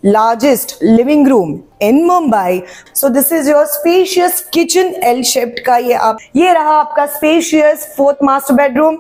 largest living room in Mumbai. So this is your spacious kitchen L-shaped का ये रहा आपका spacious 4th master bedroom.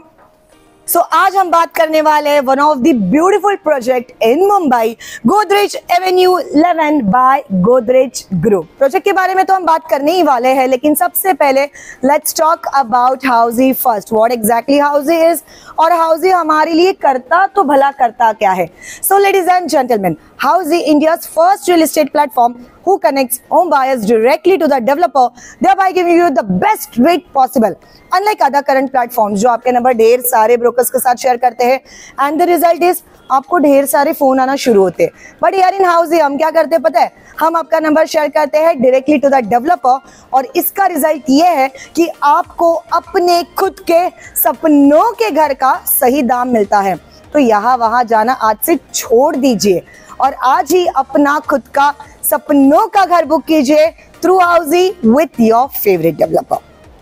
So आज हम बात करने वाले हैं one of the beautiful project in Mumbai, Godrej Avenue 11 by Godrej Group. Project के बारे में तो हम बात करने ही वाले हैं, लेकिन सबसे पहले let's talk about Housy first. What exactly Housy is और Housy हमारे लिए करता तो भला करता क्या है? So ladies and gentlemen, Housy, India's first real estate platform who connects home buyers directly to the developer, thereby giving you the best rate possible. Unlike other current platforms जो आपके नंबर ढेर सारे ब्रोकर्स के साथ share करते हैं, and the result is आपको ढेर सारे फोन आना शुरू होते हैं. बट यार इन Housy हम क्या करते हैं पता है? हम आपका नंबर शेयर करते हैं डायरेक्टली टू द डेवलपर, और इसका रिजल्ट ये है कि आपको अपने खुद के सपनों के घर का सही दाम मिलता है. तो यहाँ वहां जाना आज से छोड़ दीजिए और आज ही अपना खुद का सपनों का घर बुक कीजिए through Housy with your favorite developer.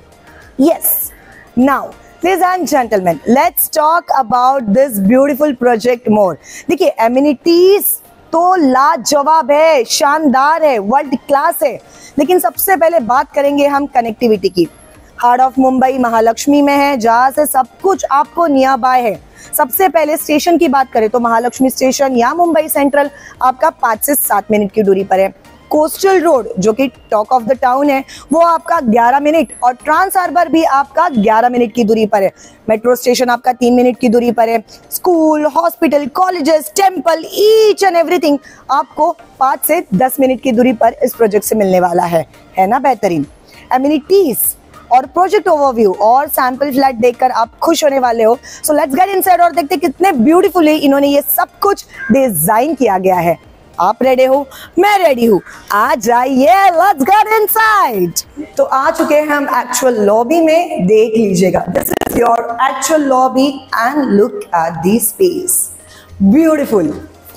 Yes, now ladies and gentlemen, let's talk about this beautiful project more. देखिए amenities तो लाजवाब है, शानदार है, वर्ल्ड क्लास है, लेकिन सबसे पहले बात करेंगे हम कनेक्टिविटी की. हार्ट ऑफ मुंबई महालक्ष्मी में है, जहां से सब कुछ आपको नियर बाय है. सबसे पहले स्टेशन की बात करें तो महालक्ष्मी स्टेशन या मुंबई सेंट्रल आपका 5 से 7 मिनट की दूरी पर है. कोस्टल रोड जो कि टॉक ऑफ द टाउन है वो आपका 11 मिनट, और ट्रांस हार्बर भी आपका 11 मिनट की दूरी पर है. मेट्रो स्टेशन आपका 3 मिनट की दूरी पर है. School, hospital, colleges, temple, each and everything आपको 5 से 10 मिनट की दूरी पर इस प्रोजेक्ट से मिलने वाला है ना बेहतरीन. एमिनिटीज और प्रोजेक्ट ओवरव्यू और सैंपल फ्लैट देखकर आप खुश होने वाले हो. सो लेट्स गेट इनसाइड और देखते कितने ब्यूटीफुली इन्होंने ये सब कुछ डिजाइन किया गया है. आप रेडी हो? मैं रेडी हूँ. आ जाइए, लेट्स गेट इनसाइड. तो आ चुके हैं हम एक्चुअल लॉबी में. देख लीजिएगा, this is your actual lobby and look at the space, beautiful.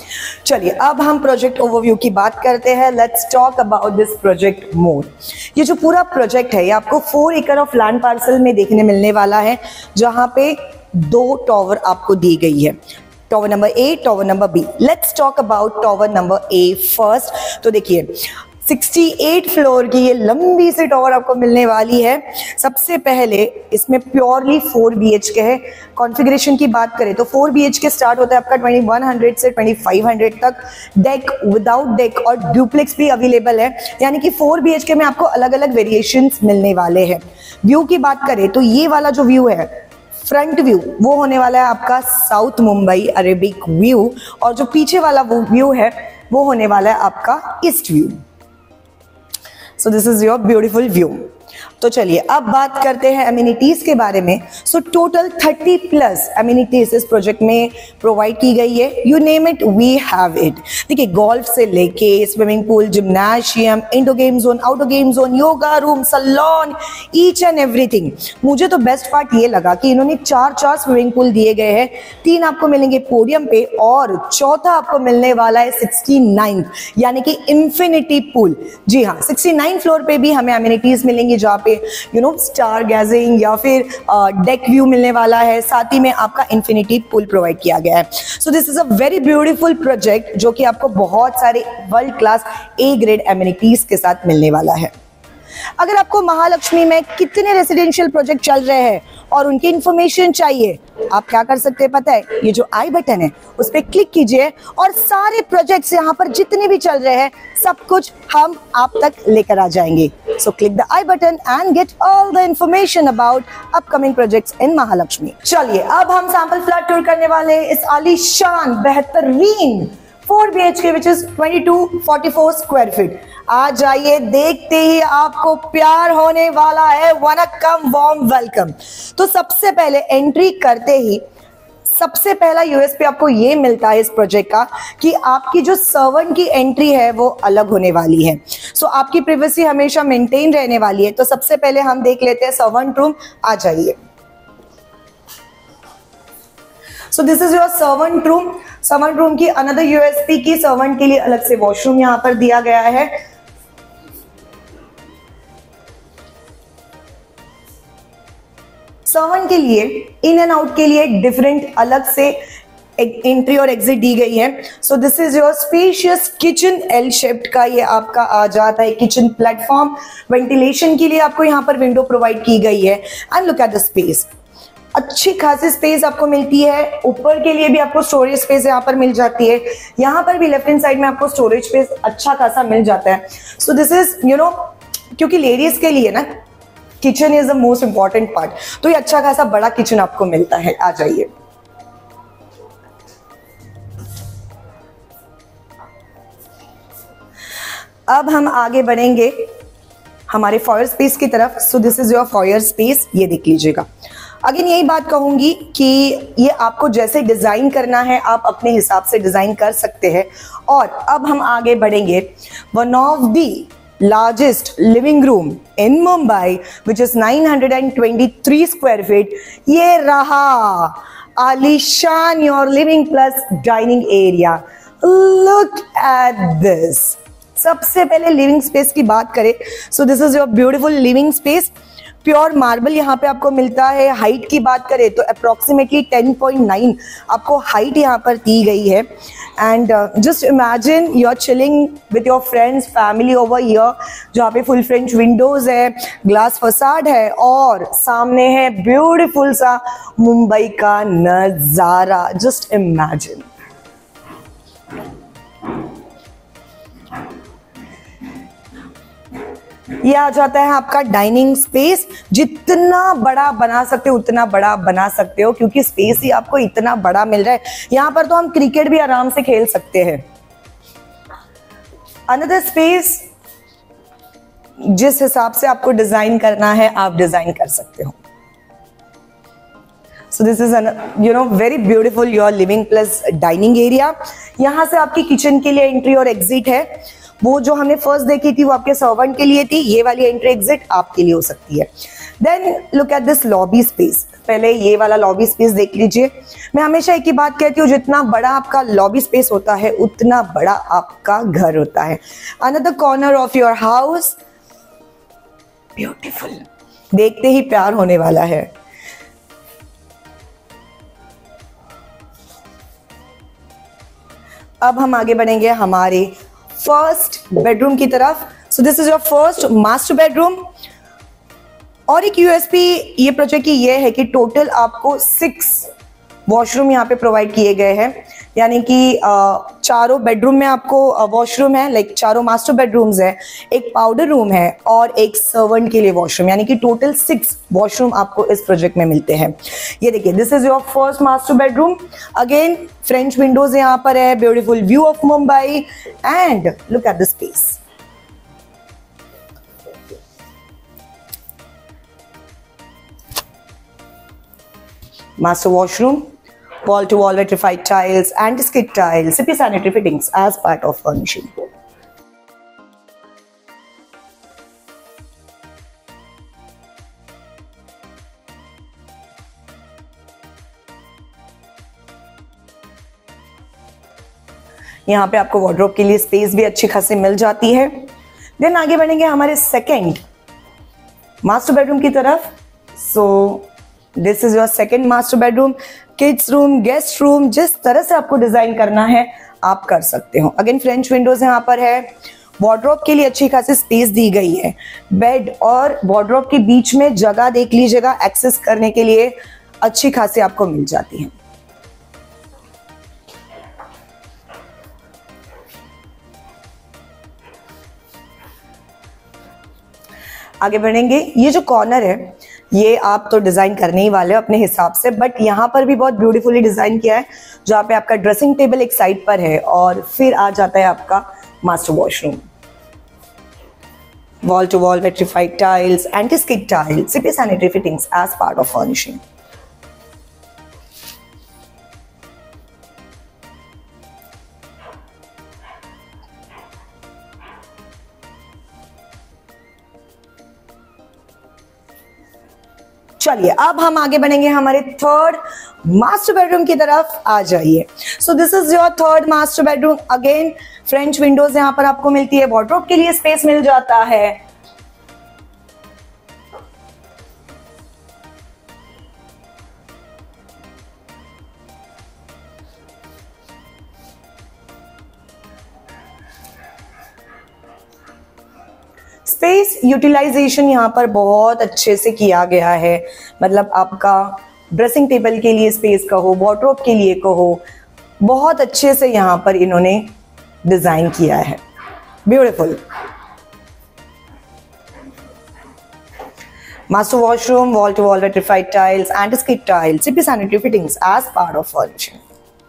चलिए अब हम प्रोजेक्ट ओवरव्यू की बात करते हैं. Let's talk about this project more. ये जो पूरा प्रोजेक्ट है ये आपको 4 एकड़ ऑफ लैंड पार्सल में देखने मिलने वाला है, जहां पे 2 टॉवर आपको दी गई है. Tower number A, tower number B. Let's talk about tower number A first. तो देखिए 68 फ्लोर की ये लंबी सी टॉवर आपको मिलने वाली है. सबसे पहले इसमें प्योरली 4 BHK है. कॉन्फ़िगरेशन की बात करें तो 4 BHK स्टार्ट होता है आपका 2100 से 2500 तक. डेक, विदाउट डेक और ड्यूप्लेक्स भी अवेलेबल है, यानी कि 4 BHK में आपको अलग अलग वेरिएशंस मिलने वाले हैं. व्यू की बात करें तो ये वाला जो व्यू है फ्रंट व्यू वो होने वाला है आपका साउथ मुंबई अरेबिक व्यू, और जो पीछे वाला वो व्यू है वो होने वाला है आपका east view. So this is your beautiful view. तो चलिए अब बात करते हैं एमिनिटीज के बारे में. सो टोटल 30+ एमिनिटीज इस प्रोजेक्ट में प्रोवाइड की गई है. You name it we have it. देखिए गोल्फ से लेके swimming pool, gymnasium, indoor game zone, outdoor game zone, yoga room, salon, each and everything. मुझे तो बेस्ट पार्ट ये लगा कि इन्होंने 4 स्विमिंग पूल दिए गए हैं. 3 आपको मिलेंगे पोडियम पे और चौथा आपको मिलने वाला है 69 यानी कि इंफिनिटी पूल. जी हाँ, 69 फ्लोर पे भी हमें एमिनिटीज मिलेंगी, जहाँ पे स्टार गैजिंग या फिर डेक व्यू मिलने वाला है. साथ ही में आपका इंफिनिटी पूल प्रोवाइड किया गया है. So this is a very beautiful project जो कि आपको बहुत सारे world class A grade amenities के साथ मिलने वाला है. अगर आपको महालक्ष्मी में कितने रेसिडेंशियल प्रोजेक्ट चल रहे हैं और उनकी इंफॉर्मेशन चाहिए, आप क्या कर सकते हैं पता है? ये जो आई बटन है उस पर क्लिक कीजिए और सारे प्रोजेक्ट्स यहाँ पर जितने भी चल रहे हैं सब कुछ हम आप तक लेकर आ जाएंगे. So click the I button and get all the information about upcoming projects in Mahalaxmi. चलिए अब हम सैंपल फ्लैट टूर करने वाले हैं इस आलीशान बेहतरीन 4 BHK which is 2244 square feet. आ जाइए, देखते ही आपको प्यार होने वाला है. वनकम, वार्म वेलकम. तो सबसे पहले एंट्री करते ही सबसे पहला यूएसपी आपको ये मिलता है इस प्रोजेक्ट का कि आपकी जो सर्वेंट की एंट्री है वो अलग होने वाली है. सो आपकी प्राइवेसी हमेशा मेंटेन रहने वाली है. तो सबसे पहले हम देख लेते हैं सर्वेंट रूम. आ जाइए. So this is your servant room. Servant room की अनदर यूएसपी की सर्वेंट के लिए अलग से वॉशरूम यहाँ पर दिया गया है. सर्वेंट के लिए इन एंड आउट के लिए डिफरेंट अलग से एक एंट्री और एग्जिट दी गई है। So this is your spacious kitchen, L shaped का ये आपका आ जाता है किचन प्लेटफॉर्म। वेंटिलेशन के लिए आपको यहाँ पर विंडो प्रोवाइड की गई है। And look at the space, अच्छी खासी स्पेस आपको मिलती है। ऊपर के लिए भी आपको स्टोरेज स्पेस यहाँ पर मिल जाती है। यहाँ पर भी लेफ्ट हैंड साइड में आपको स्टोरेज स्पेस अच्छा खासा मिल जाता है। सो दिस इज क्योंकि लेडीज के लिए ना kitchen is the most important part, तो ये अच्छा खासा बड़ा किचन आपको मिलता है। आ जाइए, अब हम आगे बढ़ेंगे हमारे फॉयर स्पेस की तरफ। So this is your foyer space, ये देख लीजिएगा। अगेन यही बात कहूंगी कि ये आपको जैसे डिजाइन करना है आप अपने हिसाब से डिजाइन कर सकते हैं। और अब हम आगे बढ़ेंगे, one of the largest living room in Mumbai which is 923 square feet. ये रहा आलीशान your living plus dining area. Look at this. सबसे पहले लिविंग स्पेस की बात करें, so this is your beautiful living space. Pure marble यहाँ पे आपको मिलता है। हाइट की बात करें तो अप्रोक्सीमेटली 10.9 आपको हाइट यहाँ पर दी गई है। And just imagine you are chilling with your friends, family over here, जहाँ पे फुल फ्रेंच विंडोज है, ग्लास फसाड है और सामने है ब्यूटीफुल सा मुंबई का नजारा। Just imagine. ये आ जाता है आपका डाइनिंग स्पेस। जितना बड़ा बना सकते हो उतना बड़ा बना सकते हो, क्योंकि स्पेस ही आपको इतना बड़ा मिल रहा है। यहां पर तो हम क्रिकेट भी आराम से खेल सकते हैं। अनदर स्पेस, जिस हिसाब से आपको डिजाइन करना है आप डिजाइन कर सकते हो। So this is very beautiful your living plus dining area. यहां से आपकी किचन के लिए एंट्री और एग्जिट है। वो जो हमने फर्स्ट देखी थी वो आपके सर्वेंट के लिए थी, ये वाली एंट्री एग्जिट आपके लिए हो सकती है। Then look at this lobby space. पहले ये वाला लॉबी स्पेस देख लीजिए। मैं हमेशा एक ही बात कहती हूँ, जितना बड़ा आपका लॉबी स्पेस होता है उतना बड़ा आपका घर होता है। Another corner of your house, beautiful, देखते ही प्यार होने वाला है। अब हम आगे बढ़ेंगे हमारे फर्स्ट बेडरूम की तरफ। So this is your first master bedroom. और एक यूएसपी ये प्रोजेक्ट की ये है कि टोटल आपको 6 वॉशरूम यहाँ पे प्रोवाइड किए गए हैं, यानी कि चारों बेडरूम में आपको वॉशरूम है, लाइक चारों मास्टर बेडरूम्स है, एक पाउडर रूम है और एक सर्वेंट के लिए वॉशरूम, यानी कि टोटल 6 वॉशरूम आपको इस प्रोजेक्ट में मिलते हैं। ये देखिए, this is your first master bedroom. Again French windows यहाँ पर है, beautiful view of Mumbai and look at the space. Master washroom, wall-to-wall vitrified tiles, anti-skid tiles, CP sanitary fittings as part of furnishing. यहाँ पे आपको wardrobe के लिए space भी अच्छी खासी मिल जाती है। देन आगे बढ़ेंगे हमारे सेकेंड मास्टर बेडरूम की तरफ। So this is your second master bedroom. Kids room, guest room, जिस तरह से आपको डिजाइन करना है आप कर सकते हो। अगेन फ्रेंच विंडोज यहाँ पर है। वार्डरोब के लिए अच्छी खासी स्पेस दी गई है। बेड और वार्डरोब के बीच में जगह देख लीजिएगा, एक्सेस करने के लिए अच्छी खासी आपको मिल जाती है। आगे बढ़ेंगे, ये जो कॉर्नर है ये आप तो डिजाइन करने ही वाले हो अपने हिसाब से, बट यहाँ पर भी बहुत ब्यूटीफुली डिजाइन किया है, जहाँ पे आपका ड्रेसिंग टेबल एक साइड पर है और फिर आ जाता है आपका master washroom. Wall to wall vitrified tiles, anti skid tiles, CP sanitary fittings as part of furnishing. चलिए अब हम आगे बढ़ेंगे हमारे थर्ड मास्टर बेडरूम की तरफ। आ जाइए। So this is your third master bedroom. Again French windows यहाँ पर आपको मिलती है, वार्डरोब के लिए स्पेस मिल जाता है। स्पेस यूटिलाइजेशन यहाँ पर बहुत अच्छे से किया गया है, मतलब आपका ड्रेसिंग टेबल के लिए स्पेस कहो, वार्डरोब के लिए कहो, बहुत अच्छे से यहाँ पर इन्होंने डिजाइन किया है। Beautiful. Master washroom, wall-to-wall vitrified tiles, anti-skid tiles, CP sanitary fittings as part of furnishing.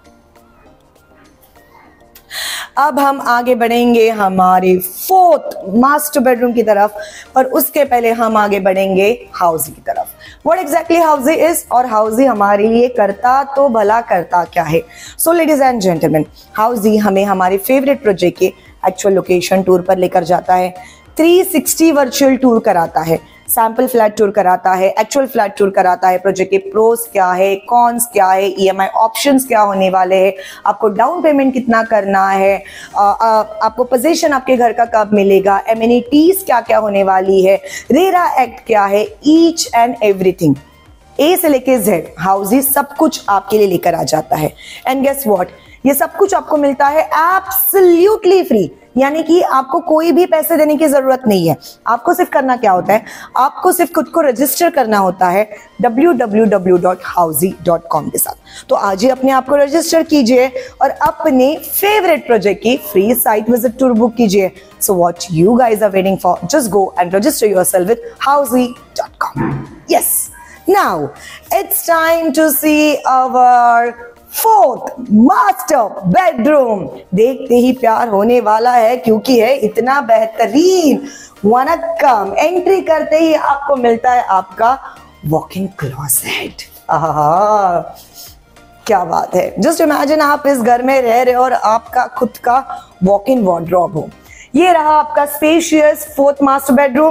अब हम आगे बढ़ेंगे हमारे 4th मास्टर बेडरूम की तरफ, पर उसके पहले हम आगे बढ़ेंगे हाउसी की तरफ। What exactly हाउसी is और हाउसी हमारे लिए करता तो भला करता क्या है? So ladies and gentlemen, Housy हमें हमारे फेवरेट प्रोजेक्ट के एक्चुअल लोकेशन टूर पर लेकर जाता है, 360 वर्चुअल टूर कराता है, सैंपल फ्लैट टूर कराता है, एक्चुअल फ्लैट टूर कराता है, प्रोजेक्ट के प्रोस क्या है, कॉन्स क्या है, ईएमआई ऑप्शंस क्या होने वाले हैं, आपको डाउन पेमेंट कितना करना है, आपको पोजीशन आपके घर का कब मिलेगा, एमिनिटीज क्या क्या होने वाली है, रेरा एक्ट क्या है, ईच एंड एवरीथिंग ए से लेके जेड हाउसी सब कुछ आपके लिए लेकर आ जाता है। एंड गेस व्हाट, ये सब कुछ आपको मिलता है एब्सोल्युटली फ्री, यानी कि आपको कोई भी पैसे देने की जरूरत नहीं है। आपको सिर्फ करना क्या होता है, आपको सिर्फ खुद को रजिस्टर करना होता है www.housy.com के साथ। तो आज ही अपने आप को रजिस्टर कीजिए और अपने फेवरेट प्रोजेक्ट की free site visit tour book कीजिए। So what you guys are waiting for, just go and register yourself with housy.com। Yes, now it's time to see our 4th master bedroom. देखते ही प्यार होने वाला है क्योंकि है इतना बेहतरीन। वनक्कम, एंट्री करते ही आपको मिलता है आपका वॉक इन क्लोसेट। आहा, क्या बात है। जस्ट इमेजिन आप इस घर में रह रहे हो और आपका खुद का वॉक इन वार्डरोब हो। ये रहा आपका spacious 4th master bedroom.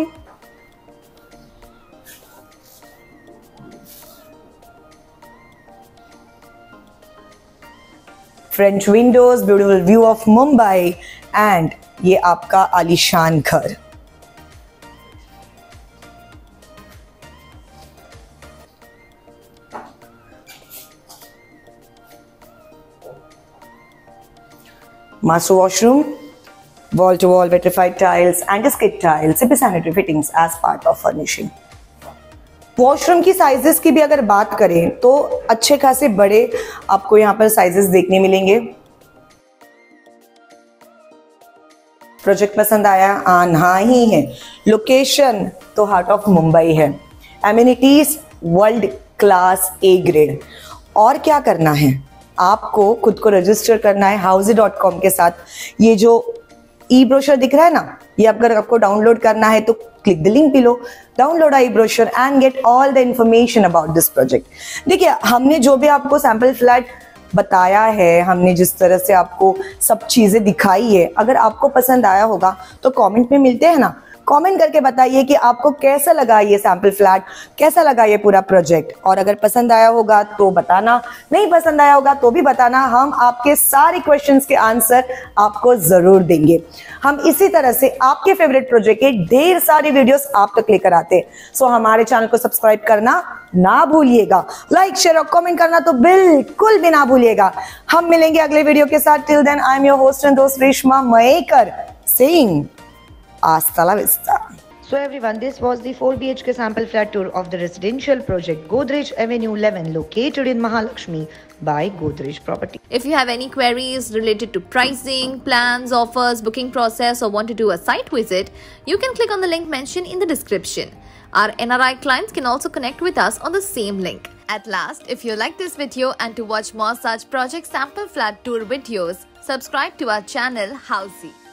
French windows, beautiful view of Mumbai and ये आपका आलीशान घर। Master washroom, wall to wall vitrified tiles, anti-skid tiles, CP sanitary fittings as part of furnishing. Washroom की साइजेस की भी अगर बात करें तो अच्छे खासे बड़े आपको यहाँ पर साइजेस देखने मिलेंगे। प्रोजेक्ट पसंद आया? आना ही है। लोकेशन तो हार्ट ऑफ मुंबई है। Amenities world class A grade. और क्या करना है, आपको खुद को रजिस्टर करना है housy.com के साथ। ये जो ई ब्रोशर दिख रहा है ना, ये अगर आपको डाउनलोड करना है तो click the link below, download I brochure and get all the information about this project. देखिए, हमने जो भी आपको सैंपल फ्लैट बताया है, हमने जिस तरह से आपको सब चीजें दिखाई है, अगर आपको पसंद आया होगा तो कमेंट में मिलते हैं ना, कमेंट करके बताइए कि आपको कैसा लगा ये सैंपल फ्लैट, कैसा लगा ये पूरा प्रोजेक्ट। और अगर पसंद आया होगा तो बताना, नहीं पसंद आया होगा तो भी बताना। हम आपके सारे क्वेश्चंस के आंसर आपको जरूर देंगे। हम इसी तरह से आपके फेवरेट प्रोजेक्ट के ढेर सारी वीडियोस आप तक लेकर आते हैं। सो हमारे चैनल को सब्सक्राइब करना ना भूलिएगा, लाइक शेयर और कमेंट करना तो बिल्कुल भी ना भूलिएगा। हम मिलेंगे अगले वीडियो के साथ। Till then I am your host and दोस्त Reshma Mayekar saying hasta la vista. So everyone, this was the 4 BHK sample flat tour of the residential project Godrej Avenue 11 located in Mahalakshmi by Godrej Property. If you have any queries related to pricing, plans, offers, booking process or want to do a site visit, you can click on the link mentioned in the description. Our NRI clients can also connect with us on the same link. At last, if you like this video and to watch more such project sample flat tour videos, subscribe to our channel Housy.